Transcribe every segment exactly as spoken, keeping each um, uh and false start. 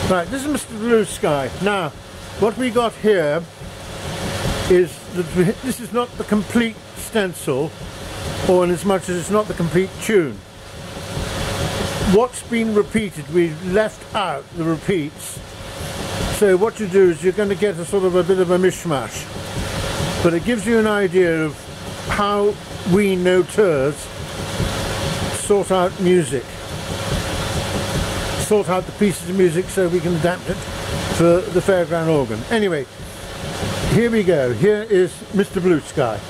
Right, this is Mister Blue Sky. Now, what we got here is that we, this is not the complete stencil, or in as much as it's not the complete tune. What's been repeated, we've left out the repeats. So what you do is you're going to get a sort of a bit of a mishmash. But it gives you an idea of how we noteurs sort out music. Sort out the pieces of music so we can adapt it for the fairground organ. Anyway, here we go. Here is Mister Blue Sky.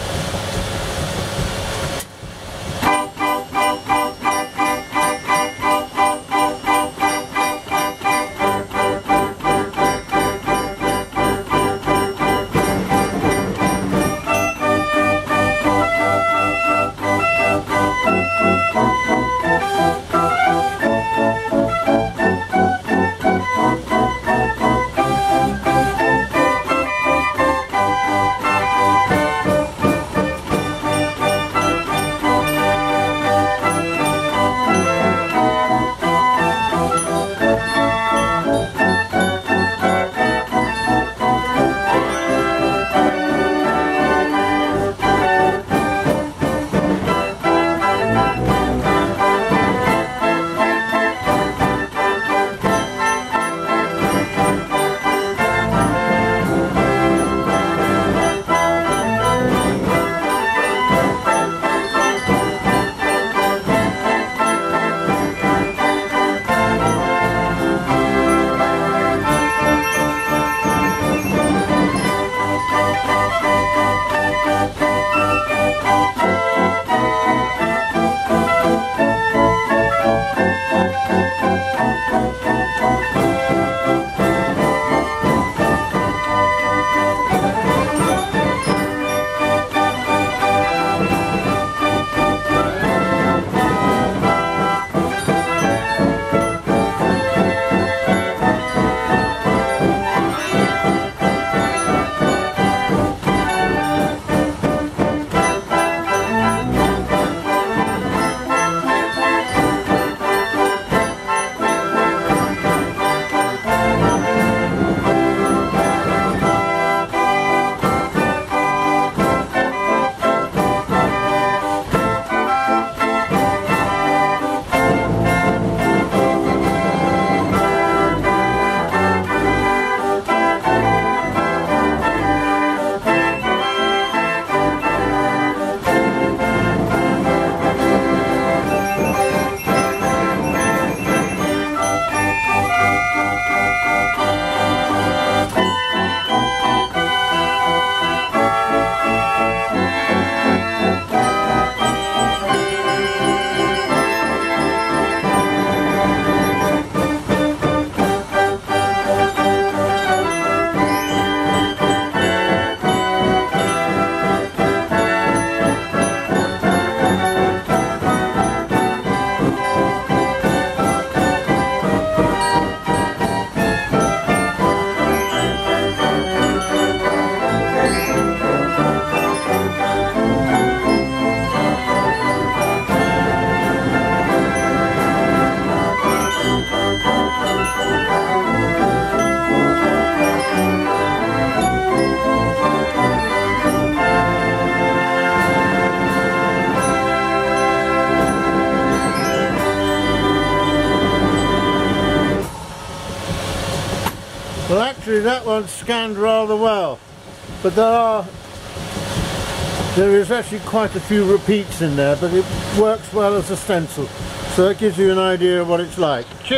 Well, actually that one scanned rather well, but there are there is actually quite a few repeats in there, but it works well as a stencil, so that gives you an idea of what it's like. Cheers.